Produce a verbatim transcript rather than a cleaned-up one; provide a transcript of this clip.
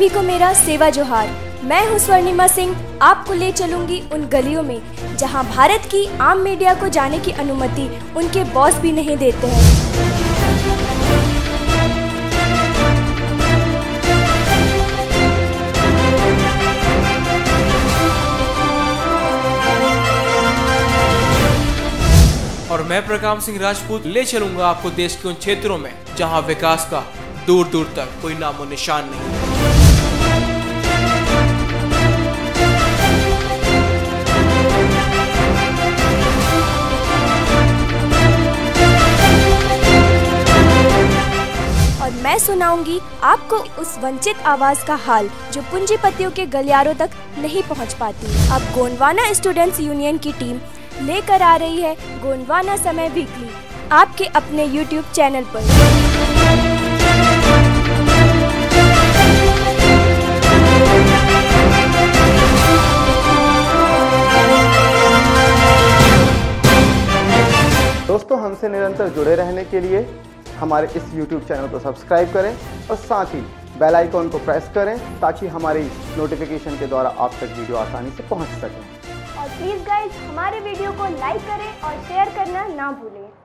सभी को मेरा सेवा जोहार। मैं हूं स्वर्णिमा सिंह, आपको ले चलूंगी उन गलियों में जहां भारत की आम मीडिया को जाने की अनुमति उनके बॉस भी नहीं देते हैं। और मैं प्रकाश सिंह राजपूत ले चलूंगा आपको देश के उन क्षेत्रों में जहां विकास का दूर दूर तक कोई नामो निशान नहीं। और मैं सुनाऊंगी आपको उस वंचित आवाज का हाल जो पूंजीपतियों के गलियारों तक नहीं पहुंच पाती। अब गोंडवाना स्टूडेंट्स यूनियन की टीम लेकर आ रही है गोंडवाना समय वीकली आपके अपने यूट्यूब चैनल पर। दोस्तों, हमसे निरंतर जुड़े रहने के लिए हमारे इस यूट्यूब चैनल को सब्सक्राइब करें और साथ ही बेल आइकॉन को प्रेस करें ताकि हमारी नोटिफिकेशन के द्वारा आप तक वीडियो आसानी से पहुंच सकें। और प्लीज गाइस, हमारे वीडियो को लाइक करें और शेयर करना ना भूलें।